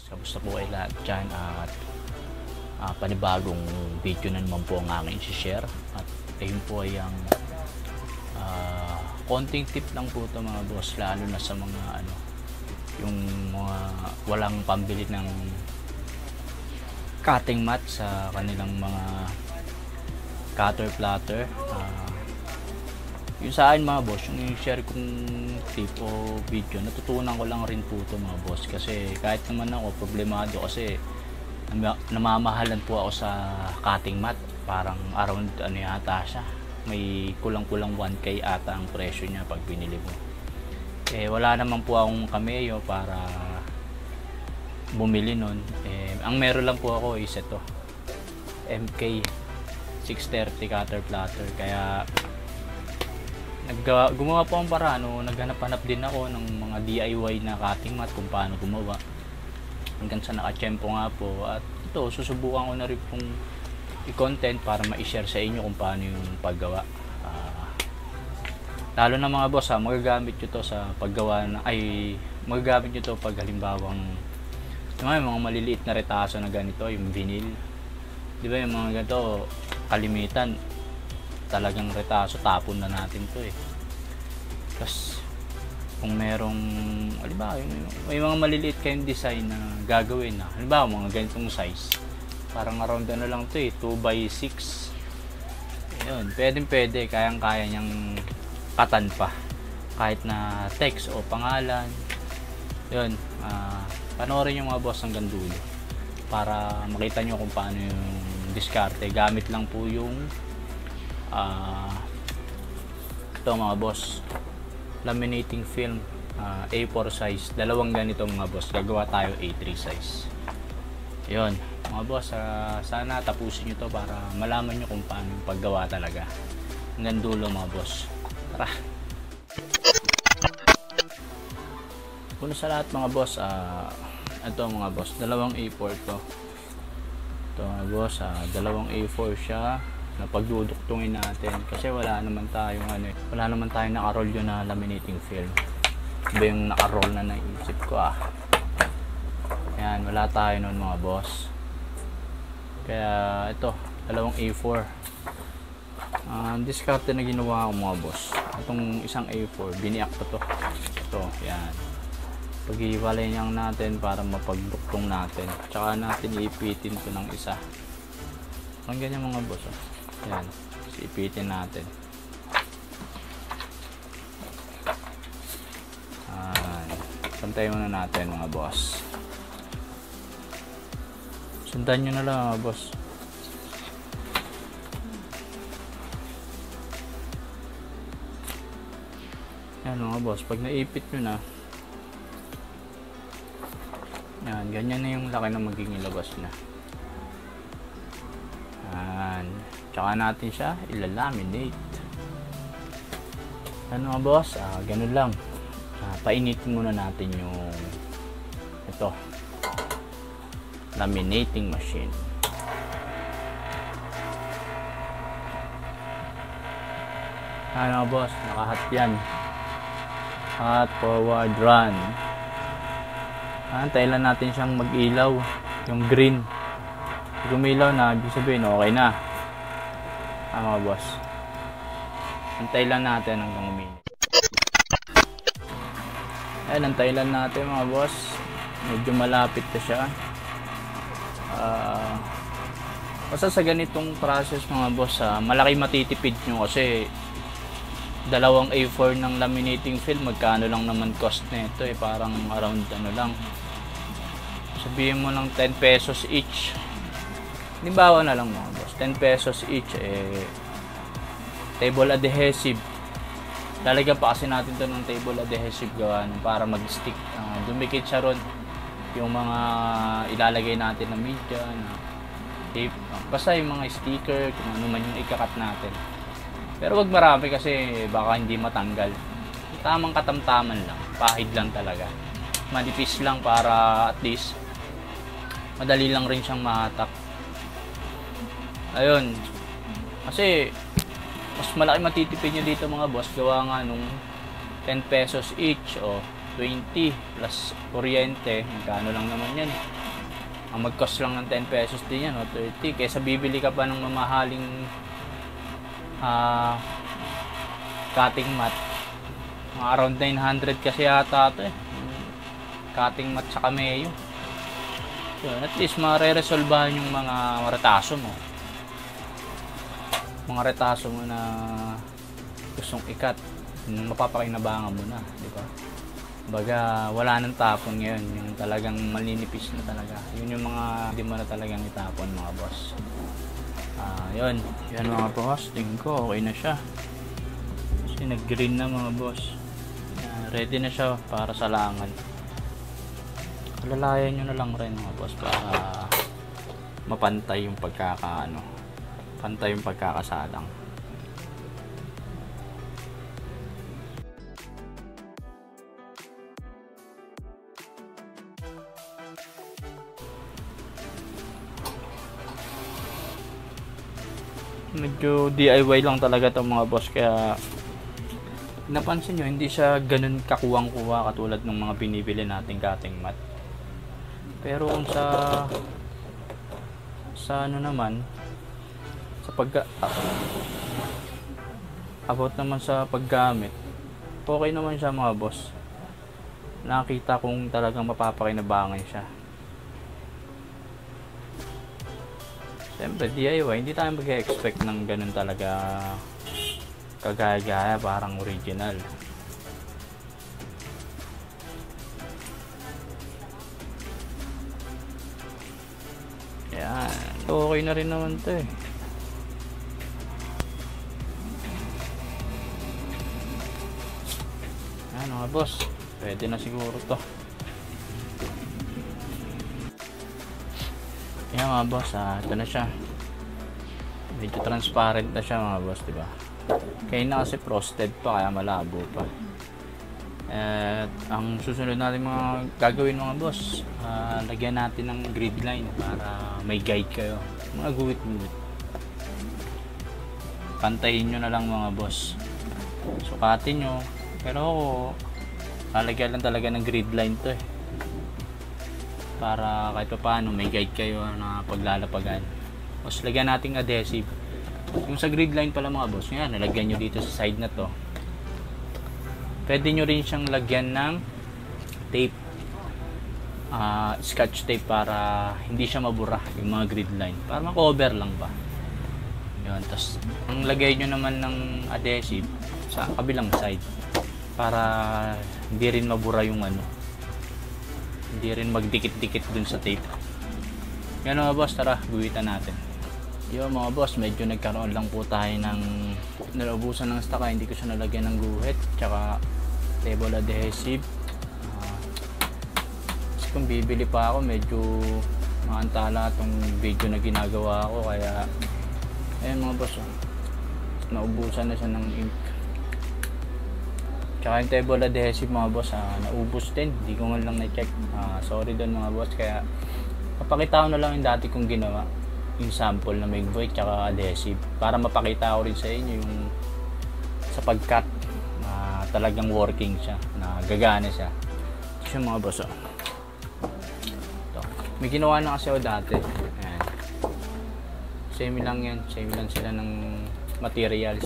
boss, kamusta po kayo lahat dyan at panibagong video na naman po ang aking isi-share at ayun po ay ang konting tip lang po ito mga boss, lalo na sa mga yung mga walang pambili ng cutting mat sa kanilang mga cutter platter. Yung sa akin mga boss, yung share kong tip o video, natutunan ko lang rin po ito mga boss, kasi kahit naman ako problemado kasi namamahalan po ako sa cutting mat, parang around yata siya, may kulang-kulang 1k ata ang presyo niya pag binili mo. Wala naman po akong cameo para bumili nun. Ang meron lang po ako is ito, MK 630 cutter platter, kaya gumawa po ang paraan, naghanap-hanap din ako ng mga DIY na cutting mat kung paano gumawa hanggang sa nakatsyempo nga po, at ito susubukan ko na rin pong i-content para ma-share sa inyo kung paano yung paggawa. Lalo na mga boss, magagamit nyo to sa paggawa magagamit nyo to pag halimbawang yung mga maliliit na retaso na ganito, yung vinyl, di ba, yung mga ganito kalimitan talagang retaso, tapon na natin to Tapos kung merong halimbawa may mga maliliit kayong design na gagawin na halimbawa mga ganitong size, parang around lang to 2x6, yun, pwede, kayang-kaya niyang katan pa kahit na text o pangalan. Yun, panoorin yung mga boss hanggang dulo para makita nyo kung paano yung diskarte. Gamit lang po yung ito mga boss, laminating film, A4 size, dalawang ganito mga boss, gagawa tayo A3 size. Yun mga boss, sana tapusin nyo to para malaman nyo kung paano yung paggawa talaga hanggang dulo mga boss. Tara. Una sa lahat mga boss, ito mga boss, dalawang A4 to. Ito mga boss, dalawang A4 siya na pagduduktungin natin kasi wala naman tayong naka-roll yun na laminating film. Iba yung naka-roll na naisip ko Ayan, wala tayo nun mga boss. Kaya ito, dalawang A4. Discarte na ginawa ko mga boss. Itong isang A4, biniak ko to. Ito, yan. Pag-iwalay niyang natin para mapagduktong natin. Tsaka natin iipitin to ng isa. Ang ganyan mga boss. Yan, ipitin natin. Pantayin muna natin mga boss. Sundan nyo na lang mga boss. Yan mga boss, pag naipit nyo na, yan, ganyan na yung laki na magiging labas na. Yan, tsaka natin siya ilalaminate. Yan mga boss, ganun lang. Painitin muna natin yung ito, laminating machine. Ano boss, nakahat yan. Hot forward run. Antayin lang natin siyang mag-ilaw, yung green. Gumilaw na, ibig sabihin okay na. Mga boss, antayin lang natin hanggang uminit. Ayan, antayin lang natin mga boss. Medyo malapit na siya. Basta sa ganitong process mga boss, malaki matitipid nyo kasi dalawang A4 ng laminating film, magkano lang naman cost nito parang around lang, sabihin mo lang 10 pesos each. Halimbawa na lang mga boss, 10 pesos each. Table adhesive, lalagyan pa kasi natin to ng table adhesive gawa para mag-stick, dumikit siya ron yung mga ilalagay natin na media na tape, basta yung mga sticker, kung ano man yung ikakat natin. Pero wag marami kasi baka hindi matanggal. Tamang katamtaman lang, pahid lang talaga, manipis lang para at least madali lang rin siyang mahatak. Ayun, kasi mas malaki matitipid nyo dito mga boss, gawa nga nung 10 pesos each, 20 plus kuryente, magkano lang naman yan. Ang mag-cost lang ng 10 pesos din yan, o 30. Kaysa bibili ka pa ng mamahaling cutting mat. Mga around 900 kasi yata ito eh. Cutting mat sa cameo. So, at least mare-resolbahan yung mga retaso mo. Mga retaso mo na gustong ikat. Mapapakinabangan mo na, di ba? Baga, wala nang tapon ngayon. Yung talagang maninipis na talaga. Yun yung mga hindi mo na talagang itapon, mga boss. Yun. Yan mga boss. Tingin ko, okay na siya. Kasi nag-green na mga boss. Ready na siya para sa langan. Lalayan nyo na lang rin mga boss para mapantay yung pantay yung pagkakasalang. Medyo DIY lang talaga itong mga boss, kaya napansin nyo hindi siya ganun kakuwang-kuwa katulad ng mga binibili nating cutting mat. Pero kung sa ano naman, sa about naman sa paggamit, okay naman siya mga boss. Nakita kong talagang mapapakinabangan siya. Siyempre DIY, hindi tayo mag-expect ng ganun talaga kagaya-gaya, parang original. Yan, okay na rin naman to eh. Yan mga boss, pwede na siguro to. Yan mga boss, ito na siya. Medyo transparent na siya mga boss, diba? Kaya na kasi frosted pa, kaya malabo pa. At ang susunod natin mga gagawin mga boss, lagyan natin ng grid line para may guide kayo. Mga guhit-guhit. Pantayin nyo na lang mga boss. Sukatin nyo. Pero ako, lalagyan lang talaga ng grid line to eh. Para kahit pa paano may guide kayo na paglalapagan. Tapos lagyan nating adhesive. Yung sa grid line pala mga boss, yan, nalagyan nyo dito sa side na to. Pwede nyo rin siyang lagyan ng tape, scotch tape, para hindi siya mabura yung mga grid line, para ma-cover lang ba yun. Tapos ang lagay nyo naman ng adhesive sa kabilang side para hindi rin mabura yung hindi rin magdikit-dikit dun sa tape. Yan mga boss, tara guhitan natin. Yo mga boss, medyo nagkaroon lang po tayo ng naubusan ng stock, hindi ko siya nalagyan ng guhit tsaka table adhesive. Kung bibili pa ako, medyo maantala itong video na ginagawa ko, kaya ayun mga boss, naubusan na siya ng ink. Tsaka yung table adhesive mga boss, naubos din, hindi ko nga lang na-check. Sorry doon mga boss, kaya papakita ko na lang yung dati kong ginawa, yung sample na may void tsaka adhesive, para mapakita ko rin sa inyo yung sa pag-cut na talagang working siya, na gagana siya. So mga boss, ito. May ginawa na kasi ako dati. Ayan. Same lang yan, same lang sila ng materials.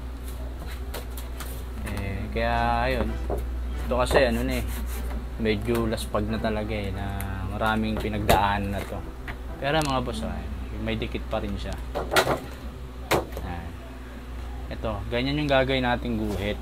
Kaya ayun, ito kasi medyo laspag na talaga na maraming pinagdaan na to. Pero mga boss, may dikit pa rin siya. Ito, ganyan yung gagawin nating guhit.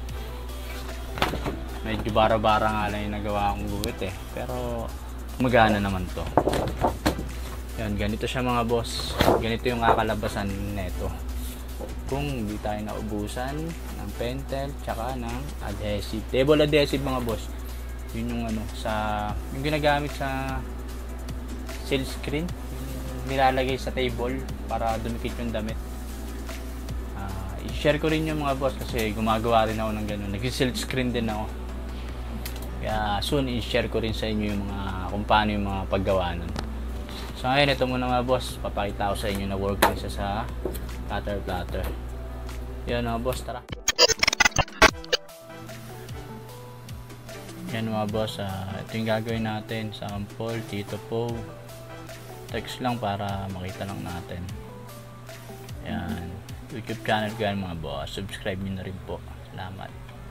Medyo bara-bara nga lang yung nagawa akong guhit pero magana naman to. Yan, ganito siya mga boss. Ganito yung kakalabasan nito kung hindi tayo naubusan ng pentel tsaka ng adhesive. Table adhesive mga boss, yun yung yung ginagamit sa seal screen, nilalagay sa table para dumikit yung damit. I-share ko rin yung mga boss kasi gumagawa rin ako ng ganun, nag-seal screen din ako, kaya soon i-share ko rin sa inyo yung mga kung paano yung mga paggawa nun. So ngayon, ito muna mga boss, papakita ko sa inyo na working siya sa cutter platter. Yan mga boss, tara. Yan mga boss, ito yung gagawin natin. Sample, Tito Po. Text lang para makita lang natin. Yan. YouTube channel ko yan mga boss. Subscribe nyo na rin po. Salamat.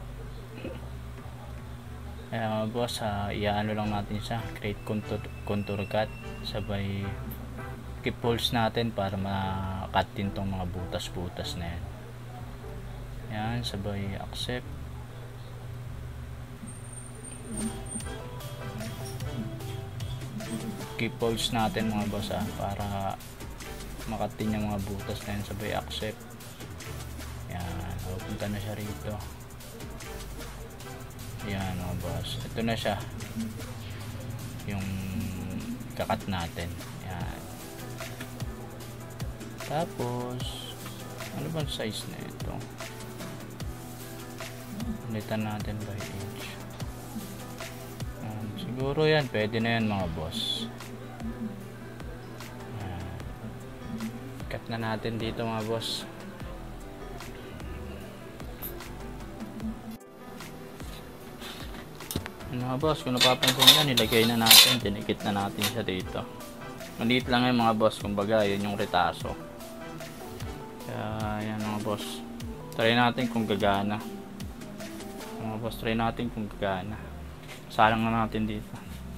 Ayan mga boss, iaano lang natin siya. Create contour cut. Sabay keep holes natin para ma-cut din tong mga butas-butas na yan. Yan, sabay accept. Keep holes natin mga boss para ma-cut din yung mga butas na yan. Sabay accept. Yan, pupunta na siya rito. Yan mga boss, ito na siya yung kakat natin. Yan. Tapos ano bang size na ito? Palitan natin by inch. Siguro yan, pwede na yan mga boss. Yan. Cut na natin dito mga boss. Mga boss, kung napapansin nyo, nilagay na natin, dinikit na natin siya dito. Maliit lang yung mga boss, kumbaga yun yung retaso. Kaya yan mga boss, try natin kung gagana. Mga boss, try natin kung gagana. Salang na natin dito.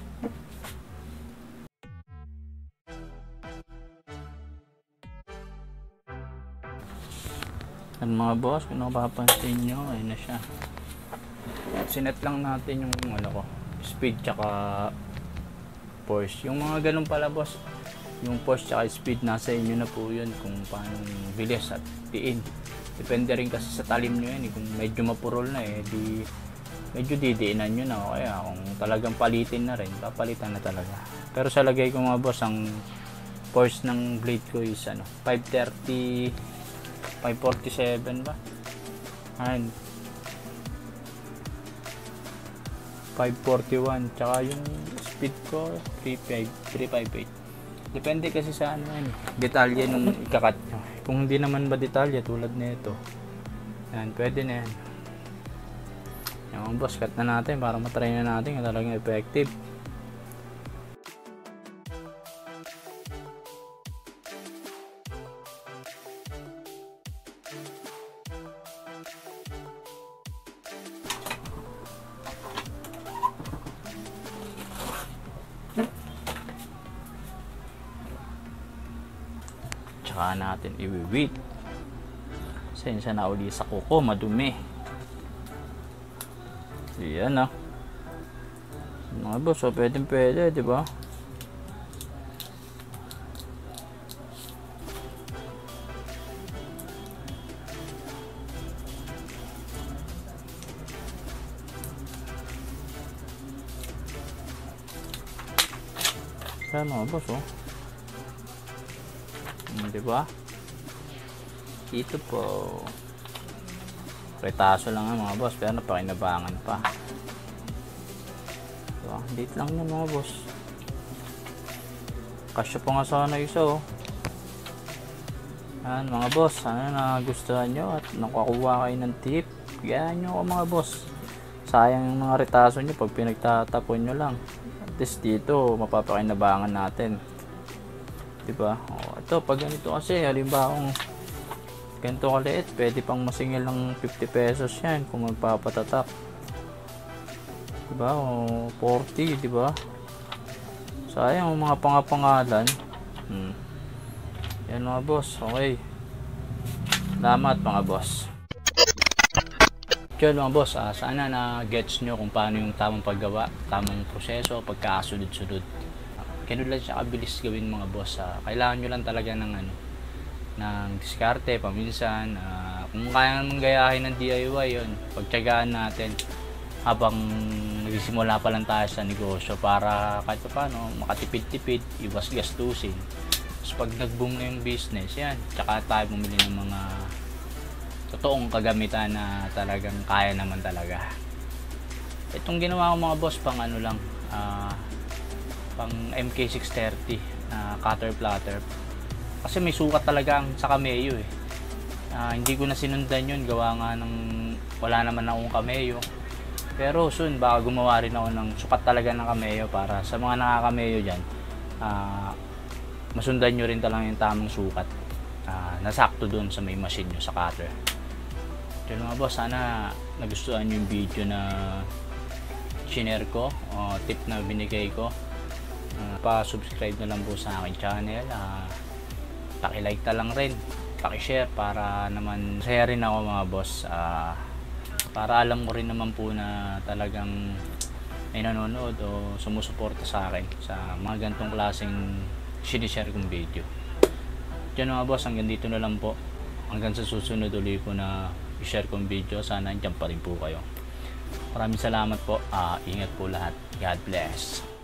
Yan mga boss, kung napapansin nyo, ayun na siya. Sinet lang natin yung ano ko, speed tsaka force. Yung mga ganun pala boss, yung force tsaka speed nasa inyo na po yun kung paano bilis at tiin. Depende rin kasi sa talim nyo yan. Kung medyo mapurol na di medyo didiinan nyo na. O kaya kung talagang palitin na rin, papalitan na talaga. Pero sa lagay ko mga boss, ang force ng blade ko is 530, 547 ba? Ayun, 541, tsaka yung speed ko 358. Depende kasi sa detalye nung ikakat nyo. Kung hindi naman ba detalye tulad nito, yan, pwede na yan. Yung boss, cut na natin para matry na natin kung talagang effective. Tsaka natin i-weed. Sensya na uli sa kuko, madumi. Yan mga boss, pwede, di ba? Yan mga boss, diba? Ito po retaso lang mga boss, pero napakinabangan pa. Diba? Dito lang yan mga boss. Kasya pa nga sana isa Yan mga boss, sana nagustuhan nyo at nakakuha kayo ng tip. Gaya nyo mga boss. Sayang yung mga retaso nyo pag pinagtatapon nyo lang. At least dito mapapakinabangan natin. Diba? Ito pag ganito kasi, halimbawa ganito kaliit, pwede pang masingil ng 50 pesos yan kung magpapatatak. Diba? 40, diba? Sayang mga pangapangalan. Yan mga boss, okay. Salamat mga boss. Yun mga boss, sana na gets nyo kung paano yung tamang paggawa, tamang proseso, pagkasunod-sunod. Ganun lang siya kabilis gawin mga boss. Kailangan nyo lang talaga ng diskarte, paminsan. Kung kaya naman gayahin ng DIY yun, pagtyagaan natin habang nagsisimula pa lang tayo sa negosyo para kahit paano makatipid-tipid, iwas gastusin. Tapos pag nag-boom na yung business, yan, tsaka tayo bumili ng mga totoong kagamitan na talagang kaya naman talaga. Itong ginawa ko mga boss, pang lang, pang MK630 na cutter platter kasi may sukat talaga sa kameo hindi ko na sinundan yun, gawa nga ng wala naman akong kameo. Pero soon, baka gumawa rin ako ng sukat talaga ng cameo para sa mga nakaka-cameo dyan, masundan nyo rin talaga yung tamang sukat. Nasakto dun sa may machine nyo, sa cutter. Yun mga boss, sana nagustuhan nyo yung video na shinare ko, tip na binigay ko. Pa-subscribe na lang po sa aking channel. Paki-like na lang rin, paki-share para naman saya rin ako mga boss. Para alam ko rin naman po na talagang may nanonood o sumusuporta sa akin sa mga ganitong klaseng sinishare kong video. Diyan mga boss, hanggang dito na lang po. Hanggang sa susunod ulit po na i-share kong video. Sana andyan pa rin po kayo. Maraming salamat po. Ingat po lahat. God bless.